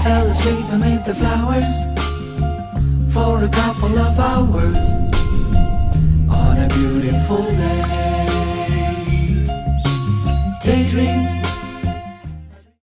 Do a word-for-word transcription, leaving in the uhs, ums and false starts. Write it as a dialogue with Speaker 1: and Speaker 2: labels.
Speaker 1: fell asleep amid the flowers for a couple of hours on a beautiful day.